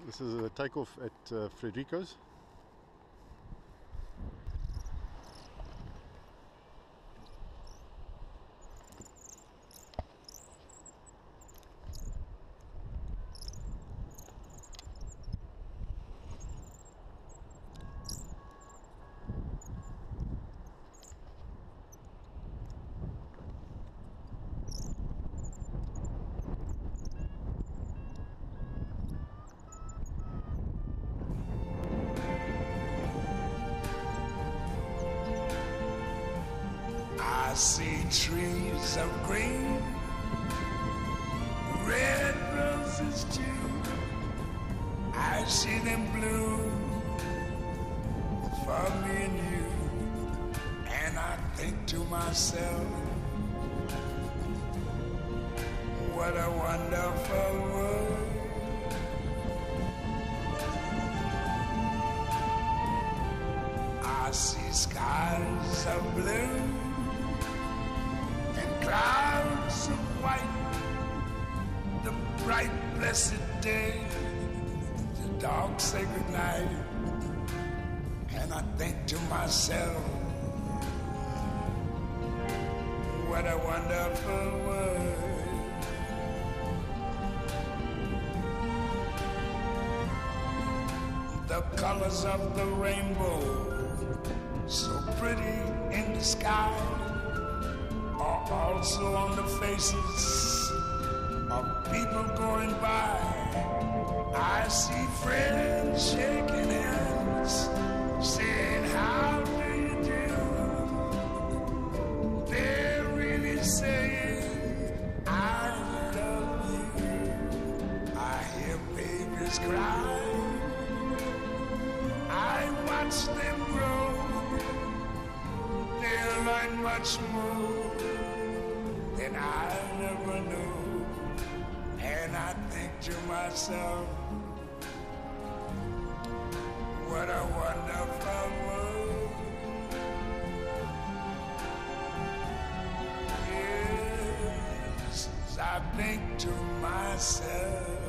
This is a takeoff at Frederico's. I see trees of green, red roses too. I see them bloom for me and you. And I think to myself, what a wonderful world. I see skies of blue, clouds of white, the bright blessed day, the dark sacred night. And I think to myself, what a wonderful world. The colors of the rainbow, so pretty in the sky, are also on the faces of people going by. I see friends shaking hands, saying, how do you do? They're really saying, I love you. I hear babies cry, I watch them grow. They'll learn much more than I never knew. And I think to myself, what a wonderful world. Yes, I think to myself,